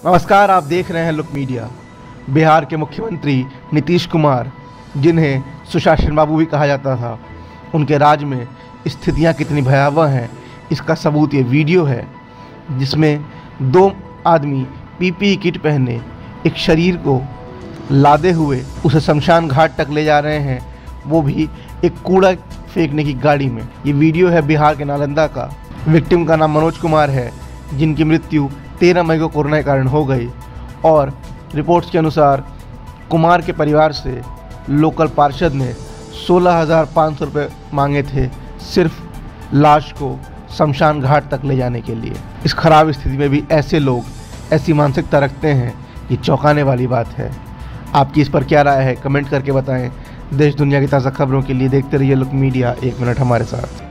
नमस्कार, आप देख रहे हैं लुक मीडिया। बिहार के मुख्यमंत्री नीतीश कुमार, जिन्हें सुशासन बाबू भी कहा जाता था, उनके राज में स्थितियां कितनी भयावह हैं इसका सबूत ये वीडियो है, जिसमें दो आदमी पीपीई किट पहने एक शरीर को लादे हुए उसे शमशान घाट तक ले जा रहे हैं, वो भी एक कूड़ा फेंकने की गाड़ी में। ये वीडियो है बिहार के नालंदा का। विक्टिम का नाम मनोज कुमार है, जिनकी मृत्यु 13 मई को कोरोना के कारण हो गई। और रिपोर्ट्स के अनुसार कुमार के परिवार से लोकल पार्षद ने 16,500 रुपये मांगे थे सिर्फ लाश को शमशान घाट तक ले जाने के लिए। इस खराब स्थिति में भी ऐसे लोग ऐसी मानसिकता रखते हैं, ये चौंकाने वाली बात है। आपकी इस पर क्या राय है, कमेंट करके बताएं। देश दुनिया की ताज़ा खबरों के लिए देखते रहिए लुक मीडिया। 1 मिनट हमारे साथ।